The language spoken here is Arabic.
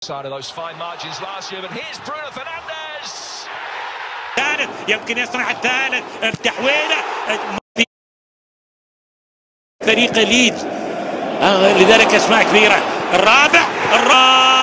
Side of those fine margins last year, but here's Bruno Fernandes. ثالث يمكن يصنع الثالث التحويله فريق ليدز لذلك اسماء كبيره. الرابع